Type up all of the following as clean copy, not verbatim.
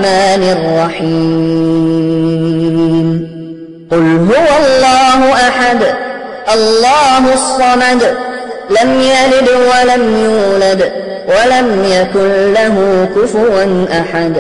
الرحمن الرحيم قل هو الله أحد الله الصمد لم يلد ولم يولد ولم يكن له كفوا أحد.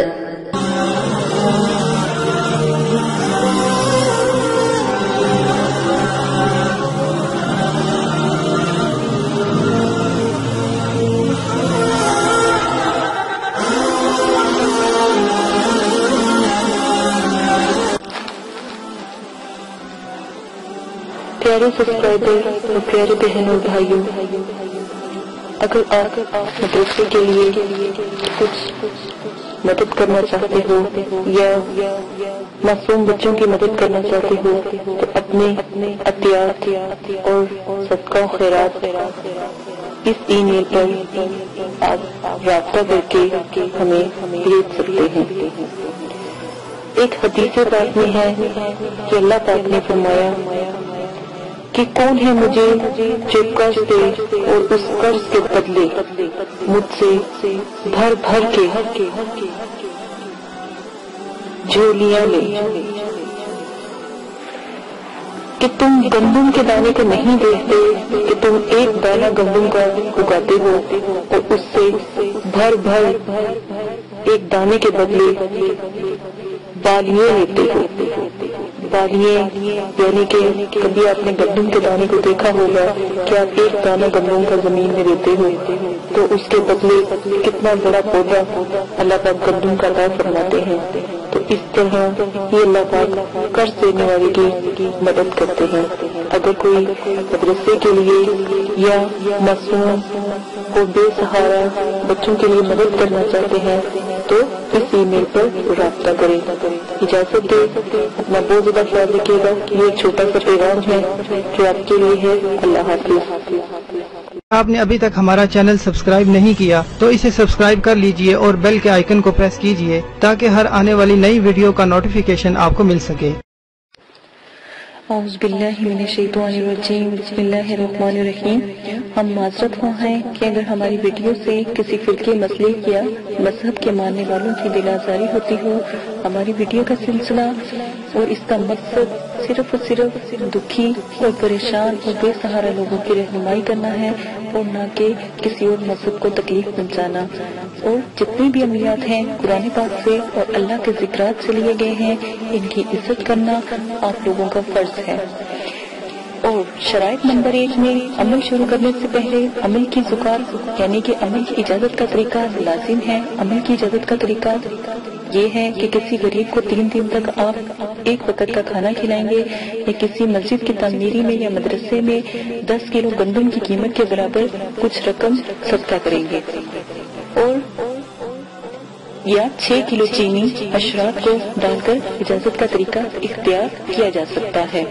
پیارے سبسکرائبر اور پیارے بہنوں بھائیوں، اگر آپ مدرسے کے لیے کچھ مدد کرنا چاہتے ہو یا معصوم بچوں کی مدد کرنا چاہتے ہو تو اپنے عطیات اور صدقہ و خیرات اس ای میل پر آپ رابطہ کر کے ہمیں بھیج سکتے ہیں۔ ایک حدیث پاک میں ہے کہ اللہ پاک نے فرمایا کہ کون ہے مجھے جو قرض دے اور اس قرض کے بدلے مجھ سے بھر بھر کے جھولیاں لے، کہ تم گندم کے دانے کو نہیں دیکھتے کہ تم ایک دانہ گندم کا اگاتے ہو اور اس سے بھر بھر ایک دانے کے بدلے بالیاں لیتے ہو۔ بالیاں یعنی کہ کبھی آپ نے گندم کے دانے کو دیکھا ہوگا کہ آپ ایک دانہ گندم کا زمین میں دیتے ہو تو اس کے بدلے کتنا بڑا پودا اللہ پاک گندم کا عطا فرماتے ہیں۔ تو اس طرح یہ اللہ پاک قرض دینے والے کی مدد کرتے ہیں۔ اگر کوئی مدرسے کے لیے یا معصوم اور بے سہارا بچوں کے لیے مدد کرنا چاہتے ہیں تو اس ای میل پر رابطہ کریں۔ اجازت دے، اپنا بہت زیادہ خیال رکھیے گا۔ یہ ایک چھوٹا سا پیغام ہے جو آپ کے لیے ہے۔ اللہ حافظ۔ آپ نے ابھی تک ہمارا چینل سبسکرائب نہیں کیا تو اسے سبسکرائب کر لیجئے اور بیل کے آئیکن کو پریس کیجئے تاکہ ہر آنے والی نئی ویڈیو کا نوٹیفیکیشن آپ کو مل سکے۔ اعوذ باللہ من الشیطان الرجیم، بسم اللہ الرحمن الرحیم۔ ہم معذرت خواہ ہیں کہ اگر ہماری ویڈیو سے کسی فرقے مسلک یا مذہب کے ماننے والوں کی دل آزاری ہوتی ہو، ہماری ویڈیو کا سلسلہ اور اس کا مقصد صرف اور صرف دکھی اور پریشان اور بے سہارا لوگوں کی رہنمائی کرنا ہے اور نہ کہ کسی اور مذہب کو تکلیف پہنچانا۔ اور جتنے بھی عملیات ہیں قرآن پاک سے اور اللہ کے ذکرات سے لیے گئے ہیں، ان کی عزت کرنا آپ لوگوں کا فرض ہے۔ اور شرائط نمبر 1 میں عمل شروع کرنے سے پہلے عمل کی زکات یعنی کہ عمل کی اجازت کا طریقہ لازم ہے۔ عمل کی اجازت کا طریقہ یہ ہے کہ کسی غریب کو 3 دن تک آپ ایک وقت کا کھانا کھلائیں گے یا کسی مسجد کی تعمیری میں یا مدرسے میں 10 کلو گندم کی قیمت کے برابر کچھ رقم صدقہ کریں گے، اور یا 6 کلو چینی اشراط کو ڈال کر اجازت کا طریقہ اختیار کیا جا سکتا ہے۔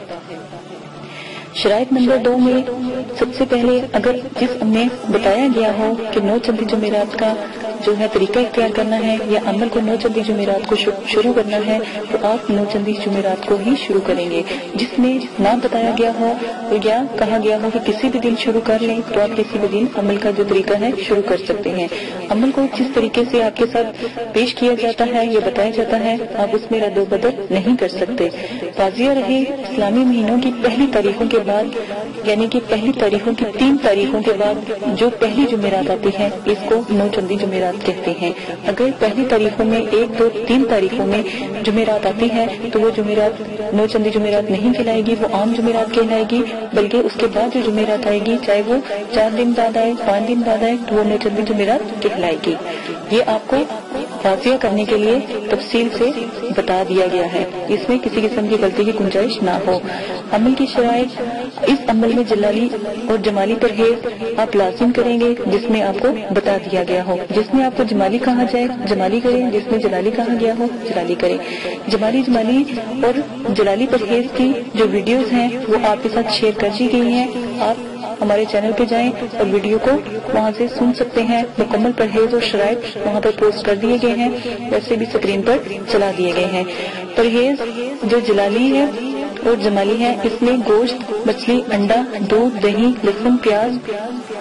شرائط نمبر 2 میں سب سے پہلے اگر جس میں بتایا گیا ہو کہ 9 چندی جمعرات کا جو ہے طریقہ اختیار کرنا ہے یا عمل کو 9 چندی جمعرات کو شروع کرنا ہے تو آپ 9 چندی جمعرات کو ہی شروع کریں گے۔ جس میں نہ بتایا گیا ہو یا کہا گیا ہو کہ کسی بھی دن شروع کر لیں تو آپ کسی بھی دن عمل کا جو طریقہ ہے شروع کر سکتے ہیں۔ عمل کو جس طریقے سے آپ کے ساتھ پیش کیا جاتا ہے یا بتایا جاتا ہے آپ اس میں رد و بدل نہیں کر سکتے۔ واضح رہے، اسلامی مہینوں کی پہلی تاریخوں کے بعد یعنی کہ پہلی تاریخوں کی 3 تاریخوں کے بعد جو پہلی جمعرات آتی ہے اس کو 9 چندی جمعرات کہتے ہیں۔ اگر پہلی تاریخوں میں 1، 2، 3 تاریخوں میں جمعرات آتی ہے تو وہ جمعرات 9 چندی جمعرات نہیں کہلائے گی، وہ عام جمعرات کہلائے گی، بلکہ اس کے بعد جو جمعرات آئے گی چاہے وہ 4 دن بعد آئے، 5 دن بعد آئے تو وہ 9 چندی جمعرات کہلائے گی۔ یہ آپ کو واضح کرنے کے لیے تفصیل سے بتا دیا گیا ہے، اس میں کسی قسم کی غلطی کی گنجائش نہ ہو۔ عمل کی شرائط، اس عمل میں جلالی اور جمالی پرہیز آپ لازم کریں گے جس میں آپ کو بتا دیا گیا ہو۔ جس میں آپ کو جمالی کہا جائے جمالی کریں، جس میں جلالی کہا گیا ہو جلالی کریں۔ جمالی اور جلالی پرہیز کی جو ویڈیوز ہیں وہ آپ کے ساتھ شیئر کر دی گئی ہیں۔ آپ ہمارے چینل پہ جائیں اور ویڈیو کو وہاں سے سن سکتے ہیں۔ مکمل پرہیز اور شرائط وہاں پر پوسٹ کر دیے گئے ہیں، ویسے بھی اسکرین پر چلا دیے گئے ہیں۔ پرہیز جو جلالی ہے اور جمالی ہے، اس میں گوشت، مچھلی، انڈا، دودھ، دہی، لہسن، پیاز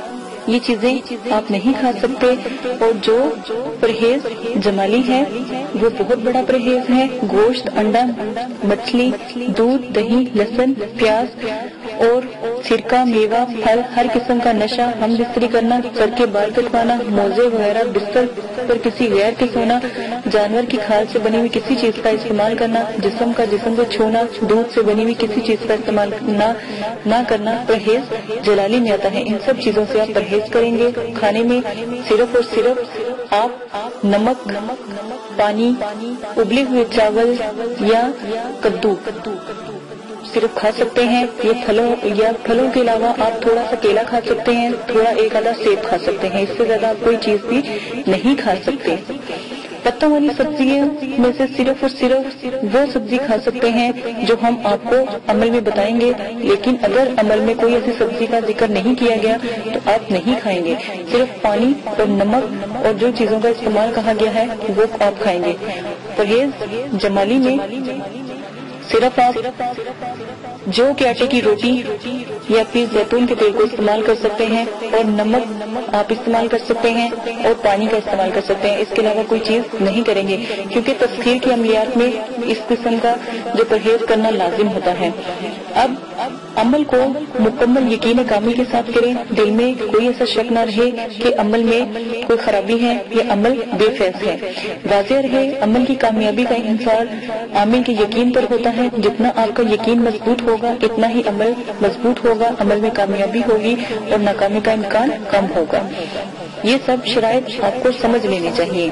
یہ چیزیں آپ نہیں کھا سکتے. اور جو پرہیز جمالی ہے وہ بہت بڑا پرہیز ہے. گوشت، انڈا، مچھلی، دودھ، دہی، لہسن، پیاز اور سرکہ، میوہ، پھل، ہر قسم کا نشہ، ہم بستری کرنا، سر کے بال کٹوانا، موزے وغیرہ، بستر پر کسی غیر کے سونا، جانور کی کھال سے بنی ہوئی کسی چیز کا استعمال کرنا، جسم کو چھونا، دودھ سے بنی ہوئی کسی چیز کا استعمال نہ کرنا پرہیز جلالی میں آتا ہے. ان سب چیزوں سے آپ پرہیز کریں گے. کھانے میں صرف اور صرف آپ نمک، پانی، ابلے ہوئے چاول یا کدو صرف کھا سکتے ہیں. یہ پھلوں کے علاوہ آپ تھوڑا سا کیلا کھا سکتے ہیں، تھوڑا ایک آدھا سیب کھا سکتے ہیں. اس سے زیادہ آپ کوئی چیز بھی نہیں کھا سکتے. پتوں والی سبزیوں میں سے صرف اور صرف وہ سبزی کھا سکتے ہیں جو ہم آپ کو عمل میں بتائیں گے. لیکن اگر عمل میں کوئی ایسی سبزی کا ذکر نہیں کیا گیا تو آپ نہیں کھائیں گے. صرف پانی اور نمک اور جو چیزوں کا استعمال کہا گیا ہے وہ آپ کھائیں گے. پرہیز جمالی میں صرف آپ جو کہ آٹے کی روٹی یا پھر زیتون کے تیل کو استعمال کر سکتے ہیں، اور نمک آپ استعمال کر سکتے ہیں، اور پانی کا استعمال کر سکتے ہیں. اس کے علاوہ کوئی چیز نہیں کریں گے، کیونکہ تسخیر کی عملیات میں اس قسم کا جو پرہیز کرنا لازم ہوتا ہے. اب عمل کو مکمل یقین کامل کے ساتھ کریں. دل میں کوئی ایسا شک نہ رہے کہ عمل میں کوئی خرابی ہے یا عمل بے فیض ہے. واضح رہے عمل کی کامیابی کا انحصار عامل کے یقین پر ہوتا ہے. جتنا آپ کا یقین مضبوط ہوگا اتنا ہی عمل مضبوط ہوگا، عمل میں کامیابی ہوگی اور ناکامی کا امکان کم ہوگا. یہ سب شرائط آپ کو سمجھ لینی چاہیے.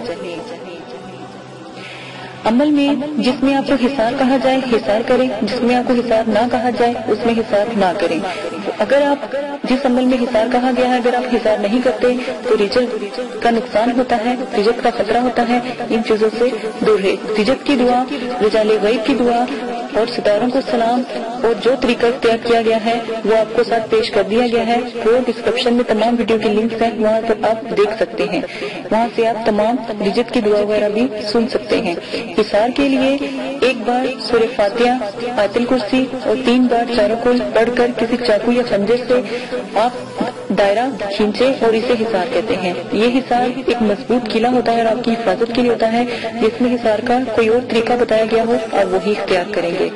عمل میں جس میں آپ کو حصار کہا جائے حصار کریں، جس میں آپ کو حصار نہ کہا جائے اس میں حصار نہ کریں. اگر آپ جس عمل میں حصار کہا گیا ہے اگر آپ حصار نہیں کرتے تو رجت کا نقصان ہوتا ہے، رجت کا خطرہ ہوتا ہے. ان چیزوں سے دور رہے. رجت کی دعا، رجال غیب کی دعا اور ستاروں کو سلام اور جو طریقہ اختیار کیا گیا ہے وہ آپ کو ساتھ پیش کر دیا گیا ہے. وہ ڈسکرپشن میں تمام ویڈیو کے لنکس ہیں، وہاں پر آپ دیکھ سکتے ہیں. وہاں سے آپ تمام رجت کی دعا وغیرہ بھی سن سکتے ہیں. حصار کے لیے ایک بار سورہ فاتحہ، آیت الکرسی اور 3 بار چاروں کل پڑھ کر کسی چاقو یا خنجر سے آپ دائرہ کھینچے اور اسے حصار کہتے ہیں. یہ حصار ایک مضبوط قلعہ ہوتا ہے اور آپ کی حفاظت کے لیے ہوتا ہے. جس میں حصار کا کوئی اور طریقہ بتایا گیا ہو آپ وہی اختیار کریں گے.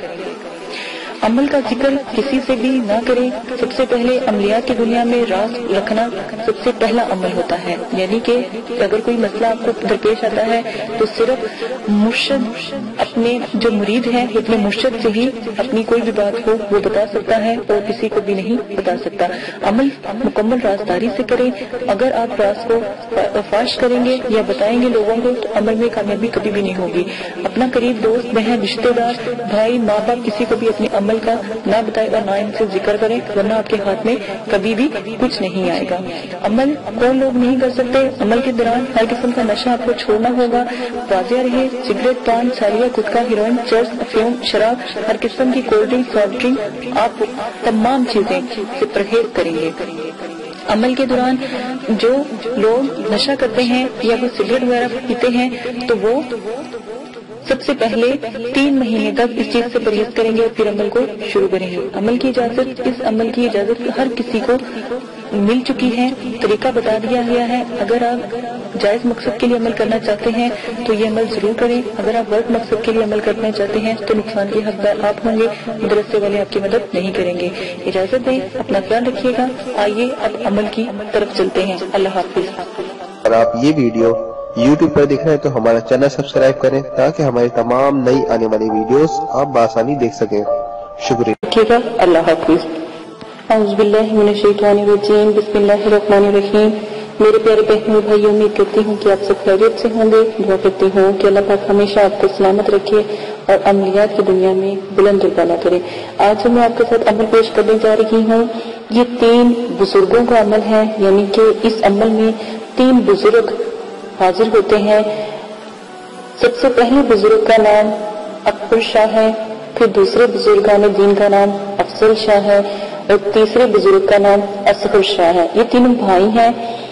عمل کا ذکر کسی سے بھی نہ کریں. سب سے پہلے عملیات کی دنیا میں راز رکھنا سب سے پہلا عمل ہوتا ہے. یعنی کہ اگر کوئی مسئلہ آپ کو درپیش آتا ہے تو صرف مرشد اپنے جو مرید ہے اپنے مرشد سے ہی اپنی کوئی بھی بات ہو وہ بتا سکتا ہے اور کسی کو بھی نہیں بتا سکتا. عمل مکمل رازداری سے کریں. اگر آپ راز کو فاش کریں گے یا بتائیں گے لوگوں کو تو عمل میں کامیابی کبھی بھی نہیں ہوگی. اپنا قریب دوست، بہن، رشتے دار، بھائی، ماں باپ کسی کو بھی اپنے عمل کا نہ بتائے اور نہ ان سے ذکر کریں، ورنہ آپ کے ہاتھ میں کبھی بھی کچھ نہیں آئے گا. عمل کون لوگ نہیں کر سکتے؟ عمل کے دوران ہر قسم کا نشہ آپ کو چھوڑنا ہوگا. واضح رہے سگریٹ، پان، سالیہ، گٹکا، ہیروئن، چرس، افیون، شراب، ہر قسم کی کولڈ ڈرنک، سافٹ ڈرنک، آپ تمام چیزیں سے پرہیز کریں گے. عمل کے دوران جو لوگ نشہ کرتے ہیں یا وہ سگریٹ وغیرہ پیتے ہیں تو وہ سب سے پہلے 3 مہینے تک اس چیز سے پرہیز کریں گے اور پھر عمل کو شروع کریں گے. عمل کی اجازت، اس عمل کی اجازت ہر کسی کو مل چکی ہے. طریقہ بتا دیا گیا ہے. اگر آپ جائز مقصد کے لیے عمل کرنا چاہتے ہیں تو یہ عمل ضرور کریں. اگر آپ غلط مقصد کے لیے عمل کرنا چاہتے ہیں تو نقصان کے حقدار آپ ہوں گے، مدرسے والے آپ کی مدد نہیں کریں گے. اجازت دیں، اپنا خیال رکھیے گا. آئیے اب عمل کی طرف چلتے ہیں. اللہ حافظ. اگر آپ یہ ویڈیو YouTube پر دیکھ رہے ہیں تو ہمارا چینل سبسکرائب کریں تاکہ ہماری تمام نئی آنے والی ویڈیوز آپ بآسانی دیکھ سکیں. شکریہ. ٹھیک ہے. اللہ حافظ. اعوذ باللہ من الشیطان الرجیم. بسم اللہ الرحمن الرحیم. میرے پیارے بہنوں بھائیوں، امید کرتی ہوں کہ آپ سب خیریت سے ہوں گے. دعا کرتی ہوں کہ اللہ پاک ہمیشہ آپ کو سلامت رکھے اور عملیات کی دنیا میں بلند و بالا کرے. آج میں آپ کے ساتھ عمل پیش کرنے جا رہی ہوں. یہ 3 بزرگوں کا عمل ہے، یعنی کہ اس عمل میں 3 بزرگ حاضر ہوتے ہیں. سب سے پہلے بزرگ کا نام اکبر شاہ ہے، پھر دوسرے بزرگان دین کا نام افضل شاہ ہے اور تیسرے بزرگ کا نام اصغر شاہ ہے. یہ تینوں بھائی ہیں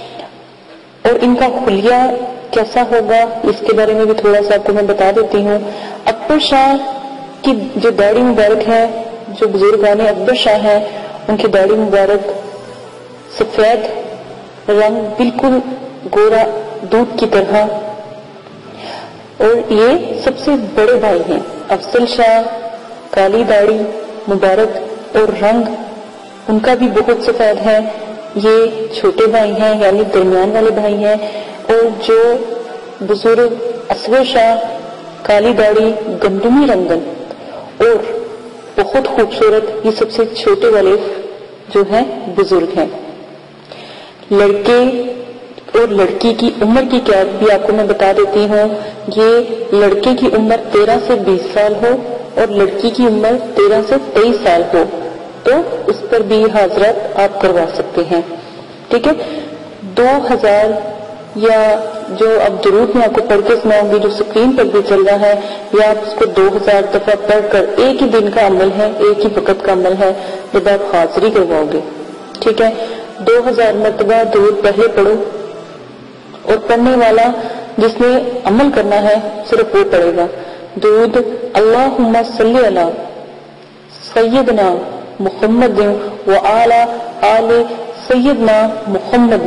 اور ان کا خلیہ کیسا ہوگا اس کے بارے میں بھی تھوڑا سا آپ کو میں بتا دیتی ہوں. اکبر شاہ کی جو داڑھی مبارک ہے، جو بزرگان اکبر شاہ ہے ان کی داڑھی مبارک سفید رنگ بالکل گورا دودھ کی طرح، اور یہ سب سے بڑے بھائی ہیں۔ افضل شاہ، کالی داڑھی، مبارک اور رنگ ان کا بھی بہت سفید ہے، یہ چھوٹے بھائی ہیں یعنی درمیان والے بھائی ہیں۔ اور جو بزرگ اصغر شاہ، کالی داڑھی، گندمی رنگن اور بہت خوبصورت، یہ سب سے چھوٹے والے جو ہیں بزرگ ہیں۔ لڑکے اور لڑکی کی عمر کی کیا بھی آپ کو میں بتا دیتی ہوں، یہ لڑکے کی عمر 13 سے 20 سال ہو اور لڑکی کی عمر 13 سے 23 سال ہو تو اس پر بھی حاضرات آپ کروا سکتے ہیں، ٹھیک ہے۔ 2000 یا جو اب درود میں آپ کو پڑھ کے سناؤں گی جو اسکرین پر بھی چل رہا ہے، یا آپ اس کو 2000 دفعہ پڑھ کر، ایک ہی دن کا عمل ہے، ایک ہی وقت کا عمل ہے جب آپ حاضری کرواؤ گے، ٹھیک ہے۔ 2000 مرتبہ درود پہلے پڑھو، اور پڑھنے والا جس نے عمل کرنا ہے صرف وہ پڑھے گا۔ درود اللہم صلی علی سیدنا محمد وعلی آل سیدنا محمد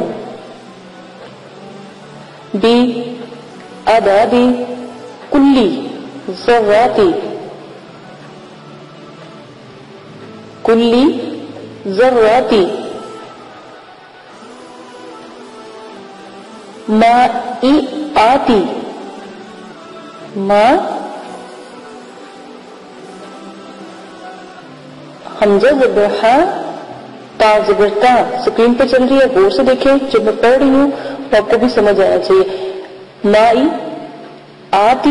بی اعداد کلی ذراتی مائعاتی حمزہ زبر ہا، تا زبر تا، اسکرین پہ چل رہی ہے، غور سے دیکھیں، جب میں پڑھ رہی ہوں تو آپ کو بھی سمجھ آنا چاہیے۔ مائی آتی،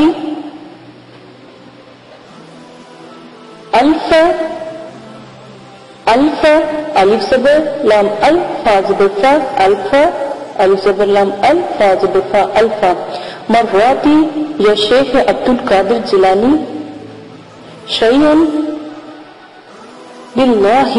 الف، الف زبر لام ال، فا زبر فا، الف، الف زبر لام ال، فا زبر فا، الفا۔ مراتی یا شیخ عبد القادر جیلانی، شیئن باللہ۔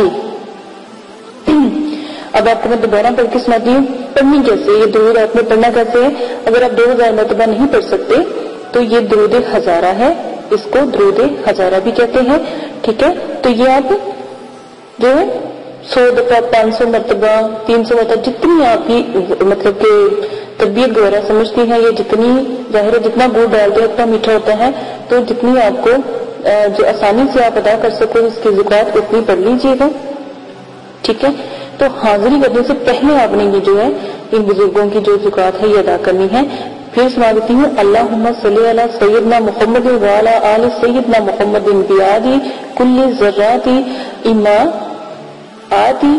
اب آپ کو میں دوبارہ پڑھ کے سناتی ہوں پڑھنی کیسے، یہ درود آپ نے پڑھنا کیسے ہے۔ اگر آپ 2000 مرتبہ نہیں پڑھ سکتے تو یہ درود ہزارہ ہے، اس کو درود ہزارہ بھی کہتے ہیں، ٹھیک ہے۔ تو یہ آپ جو 100 دفعہ، 500 مرتبہ، 300 مرتبہ، جتنی آپ کی مطلب کہ طبیعت وغیرہ سمجھتی ہیں، یہ جتنی ظاہر ہے جتنا گڑ ڈالتے ہیں اتنا میٹھا ہوتا ہے، تو جتنی آپ کو جو آسانی سے آپ ادا کر سکو اس کی زکات اتنی پڑھ لیجیے گا، ٹھیک ہے۔ تو حاضری کرنے سے پہلے آپ نے یہ جو ہے ان بزرگوں کی جو زکات ہے یہ ادا کرنی ہے۔ پھر سنا دیتی ہوں، اللہم صلی علی سیدنا محمد وعلی آل سیدنا محمد بیادی کل ذراتی اما آتی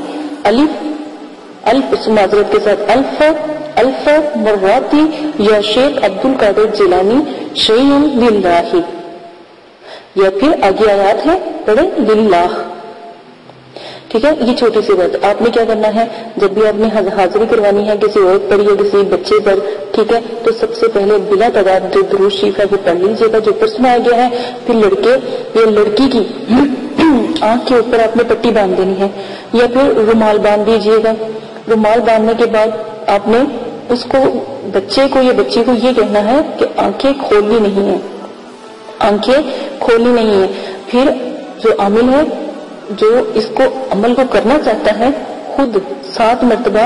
الف معذرت کے ساتھ الف مراتی یا شیخ عبد القادر جیلانی شیئن للہ، یا پھر آگے آیات ہے پڑھے للہ، ٹھیک ہے۔ یہ چھوٹی سی بات، آپ نے کیا کرنا ہے جب بھی آپ نے حاضری کروانی ہے کسی عورت پر یا کسی بچے پر، ٹھیک ہے، تو سب سے پہلے بلا تعداد جو درود شریف ہے وہ پڑھ لیجیے گا جو اوپر سنایا گیا ہے۔ پھر لڑکے یا لڑکی کی آنکھ کے اوپر آپ نے پٹی باندھ دینی ہے یا پھر رومال باندھ دیجیے گا۔ رومال باندھنے کے بعد آپ نے اس کو بچے کو یا بچی کو یہ کہنا ہے کہ آنکھیں کھولنی نہیں ہیں، آنکھیں کھولنی نہیں ہیں۔ پھر جو عامل ہے جو اس کو عمل کو کرنا چاہتا ہے خود 7 مرتبہ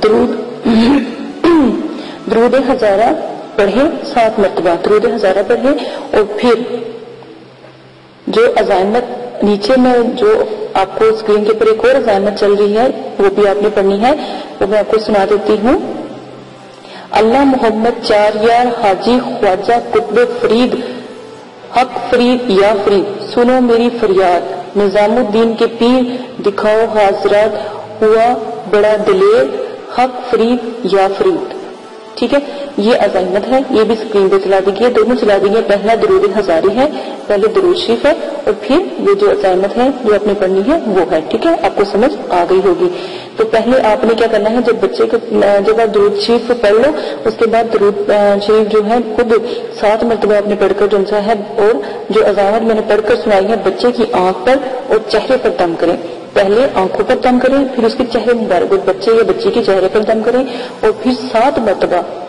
درود ہزارہ پڑھے، 7 مرتبہ درود ہزارہ پڑھے، اور پھر جو عزائمت نیچے میں جو آپ کو اسکرین کے اوپر ایک اور عزائمت چل رہی ہے وہ بھی آپ نے پڑھنی ہے، وہ میں آپ کو سنا دیتی ہوں۔ اللہ محمد 4 یار حاجی خواجہ قطب فرید حق فرید یا فرید سنو میری فریاد، نظام الدین کے پیر دکھاؤ حاضرات ہوا بڑا دلیر حق فرید یا فرید، ٹھیک ہے۔ یہ عزائمت ہے، یہ بھی اسکرین پہ چلا دی گئی، دونوں چلا دی گئی۔ پہلا درود ہزاری ہے، پہلے درود شریف ہے، اور پھر یہ جو عزائمت ہے جو آپ نے پڑھنی ہے وہ ہے، ٹھیک ہے۔ آپ کو سمجھ آ گئی ہوگی۔ تو پہلے آپ نے کیا کرنا ہے، جب بچے کو جب آپ درود شریف کو پڑھ لو اس کے بعد درود شریف جو ہے خود 7 مرتبہ آپ نے پڑھ کر جو ہے، اور جو عزائمت میں نے پڑھ کر سنائی ہے بچے کی آنکھ پر اور چہرے پر دم کریں۔ پہلے آنکھوں پر دم کریں، پھر اس کے چہرے مبارک بچے یا بچی کے چہرے پر دم کریں، اور پھر 7 مرتبہ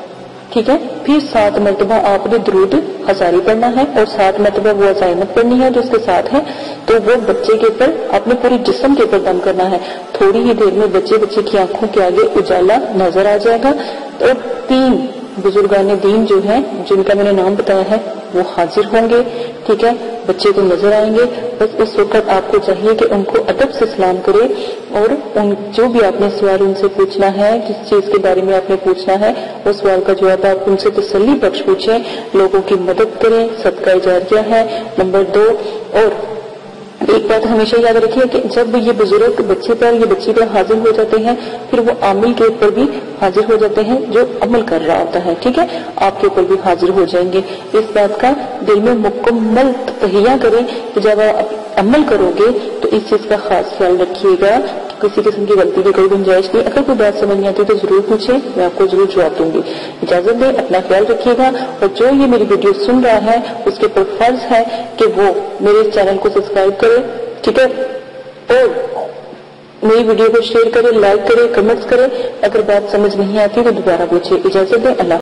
ٹھیک ہے. پھر 7 مرتبہ آپ نے درود ہزاری پڑھنا ہے اور 7 مرتبہ وہ عزائمت پڑھنی ہے جو اس کے ساتھ ہے. تو وہ بچے کے اوپر آپ نے پوری جسم کے اوپر دم کرنا ہے. تھوڑی ہی دیر میں بچے کی آنکھوں کے آگے اجالا نظر آ جائے گا. اور 3 بزرگان دین جو ہیں جن کا میں نے نام بتایا ہے وہ حاضر ہوں گے. ٹھیک ہے. بچے کو نظر آئیں گے. بس اس وقت آپ کو چاہیے کہ ان کو ادب سے سلام کرے اور جو بھی آپ نے سوال ان سے پوچھنا ہے، جس چیز کے بارے میں آپ نے پوچھنا ہے، اس سوال کا جواب آپ ان سے تسلی بخش پوچھیں. لوگوں کی مدد کریں، صدقہ جاریہ ہے. نمبر 2، اور ایک بات ہمیشہ یاد رکھیے کہ جب یہ بزرگ بچے پر حاضر ہو جاتے ہیں پھر وہ عامل کے اوپر بھی حاضر ہو جاتے ہیں جو عمل کر رہا ہوتا ہے. ٹھیک ہے. آپ کے اوپر بھی حاضر ہو جائیں گے. اس بات کا دل میں مکمل تہیہ کریں کہ جب آپ عمل کرو گے تو اس چیز کا خاص خیال رکھیے گا. کسی قسم کی غلطی کی کوئی گنجائش نہیں. اگر کوئی بات سمجھ نہیں آتی تو ضرور پوچھیں، میں آپ کو ضرور جواب دوں گی. اجازت دیں، اپنا خیال رکھیے گا. اور جو یہ میری ویڈیو سن رہا ہے اس کے اوپر فرض ہے کہ وہ میرے چینل کو سبسکرائب کرے. ٹھیک ہے. اور میری ویڈیو کو شیئر کرے، لائک کرے، کمنٹس کرے. اگر بات سمجھ نہیں آتی تو دوبارہ پوچھے. اجازت دیں. اللہ